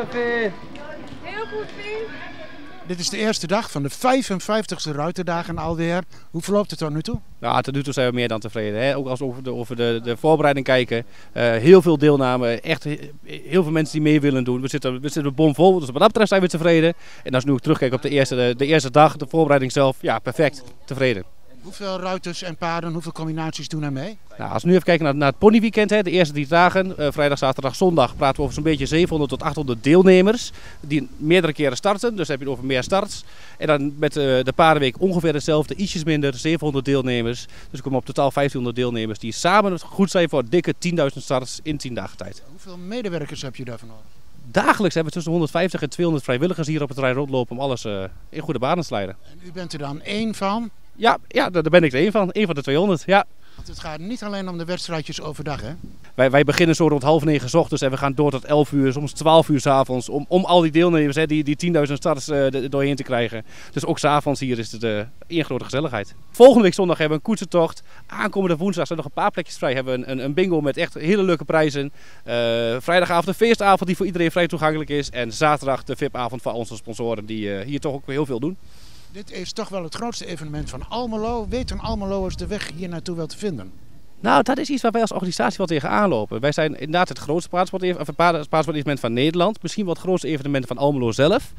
Pie? Heel goed, Pie. Dit is de eerste dag van de 55e Ruiterdagen alweer. Hoe verloopt het tot nu toe? Nou, tot nu toe zijn we meer dan tevreden. Hè? Ook als we over de voorbereiding kijken. Heel veel deelname. Echt heel veel mensen die mee willen doen. We zitten bomvol. Dus wat dat betreft zijn we tevreden. En als we nu ook terugkijken op de eerste dag, de voorbereiding zelf. Ja, perfect. Tevreden. Hoeveel ruiters en paarden, hoeveel combinaties doen er mee? Nou, als we nu even kijken naar het ponyweekend, hè, de eerste 3 dagen, vrijdag, zaterdag, zondag, praten we over zo'n beetje 700 tot 800 deelnemers. Die meerdere keren starten, dus dan heb je het over meer starts. En dan met de paardenweek ongeveer hetzelfde, ietsjes minder, 700 deelnemers. Dus we komen op totaal 1500 deelnemers die samen goed zijn voor dikke 10.000 starts in 10 dagen tijd. Hoeveel medewerkers heb je daarvan nodig? Dagelijks hebben we tussen 150 en 200 vrijwilligers hier op het terrein rondlopen om alles in goede banen te leiden. En u bent er dan één van? Ja, daar ben ik er één van. Eén van de 200, ja. Want het gaat niet alleen om de wedstrijdjes overdag, hè? Wij beginnen zo rond 8:30 's ochtends en we gaan door tot 11 uur, soms 12 uur 's avonds. Om al die deelnemers, hè, die 10.000 starters doorheen te krijgen. Dus ook 's avonds hier is het één grote gezelligheid. Volgende week zondag hebben we een koetsentocht. Aankomende woensdag zijn nog een paar plekjes vrij. Hebben we een bingo met echt hele leuke prijzen. Vrijdagavond een feestavond die voor iedereen vrij toegankelijk is. En zaterdag de VIP-avond van onze sponsoren die hier toch ook heel veel doen. Dit is toch wel het grootste evenement van Almelo. Weten Almeloers de weg hier naartoe wel te vinden? Nou, dat is iets waar wij als organisatie wel tegenaan lopen. Wij zijn inderdaad het grootste paardensportevenement van Nederland. Misschien wel het grootste evenement van Almelo zelf.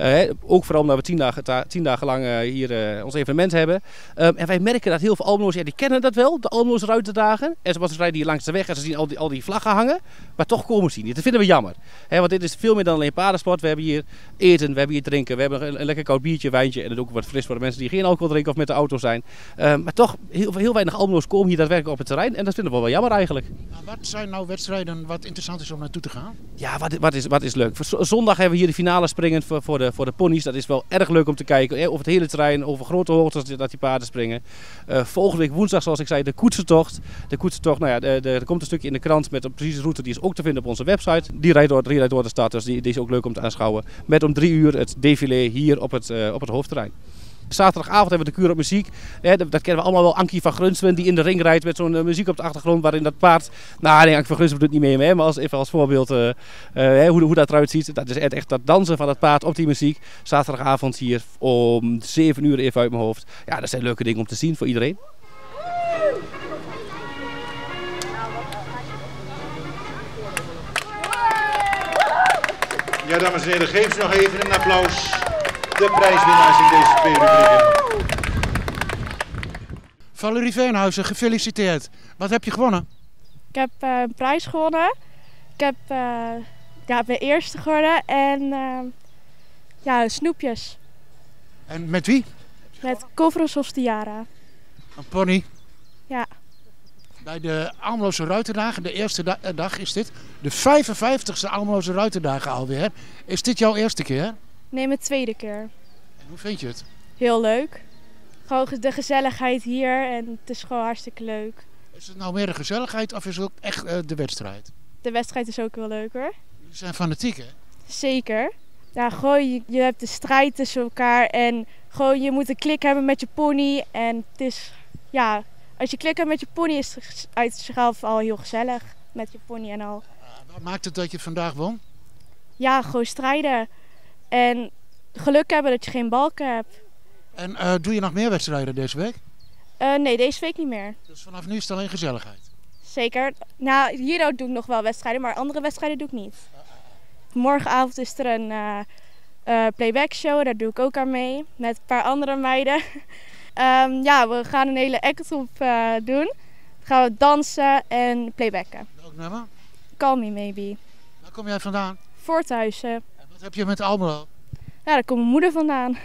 Ook vooral omdat we 10 dagen lang hier ons evenement hebben. En wij merken dat heel veel Almeloers, die kennen dat wel, de Almeloze Ruiterdagen. En ze rijden hier langs de weg en ze zien al die vlaggen hangen. Maar toch komen ze niet. Dat vinden we jammer. Want dit is veel meer dan alleen paardensport. We hebben hier eten, we hebben hier drinken, we hebben een lekker koud biertje, wijntje. En het ook wat fris voor de mensen die geen alcohol drinken of met de auto zijn. Maar toch, heel weinig Almeloers komen hier daadwerkelijk op het terrein. En dat vinden we wel jammer eigenlijk. Nou, wat zijn nou wedstrijden wat interessant is om naartoe te gaan? Ja, wat is leuk. Zondag hebben we hier de finale springen voor de ponies. Dat is wel erg leuk om te kijken. Over het hele terrein, over grote hoogtes dat die paarden springen. Volgende week woensdag, zoals ik zei, de koetsentocht. De koetsentocht, nou ja, er komt een stukje in de krant met een precieze route. Die is ook te vinden op onze website. Die rijdt door de stad, dus die is ook leuk om te aanschouwen. Met om 3 uur het défilé hier op het hoofdterrein. Zaterdagavond hebben we de kuur op muziek. Dat kennen we allemaal wel. Ankie van Grunsven die in de ring rijdt met zo'n muziek op de achtergrond waarin dat paard... Nou nee, Ankie van Grunsven doet het niet mee, maar even als voorbeeld hoe dat eruit ziet. Dat is echt dat dansen van dat paard op die muziek. Zaterdagavond hier om 7 uur even uit mijn hoofd. Ja, dat zijn leuke dingen om te zien voor iedereen. Ja, dames en heren, geef ze nog even een applaus. De prijswinnaars in deze 2 rubrieken. Valerie Veenhuizen, gefeliciteerd. Wat heb je gewonnen? Ik heb een prijs gewonnen. Ik ben eerste geworden en snoepjes. En met wie? Met Covros of Tiara. Een pony. Ja. Bij de Almeloze Ruiterdagen, de eerste dag is dit. De 55e Almeloze Ruiterdagen alweer. Is dit jouw eerste keer? Nee, mijn tweede keer. En hoe vind je het? Heel leuk. Gewoon de gezelligheid hier en het is gewoon hartstikke leuk. Is het nou meer de gezelligheid of is het ook echt de wedstrijd? De wedstrijd is ook wel leuk hoor. Jullie zijn fanatiek, hè? Zeker. Ja, gewoon je hebt de strijd tussen elkaar en gewoon je moet een klik hebben met je pony. En het is, ja, als je klik hebt met je pony is het uit zichzelf al heel gezellig. Met je pony en al. Wat maakt het dat je vandaag won? Ja, gewoon strijden. En geluk hebben dat je geen balken hebt. En doe je nog meer wedstrijden deze week? Nee, deze week niet meer. Dus vanaf nu is het alleen gezelligheid? Zeker. Nou, hier doe ik nog wel wedstrijden, maar andere wedstrijden doe ik niet. Morgenavond is er een playback show, daar doe ik ook aan mee. Met een paar andere meiden. We gaan een hele actgroep doen. Dan gaan we dansen en playbacken. Welk nummer? Call Me Maybe. Waar kom jij vandaan? Voorthuizen. En wat heb je met Almelo? Ja, daar komt mijn moeder vandaan.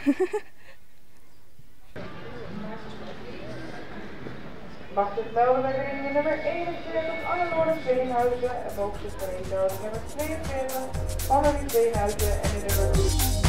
Mag zich melden bij de nummer 41 Anne-Loorde Veenhuizen en bovenste nummer 42 Valerie Veenhuizen en de nummer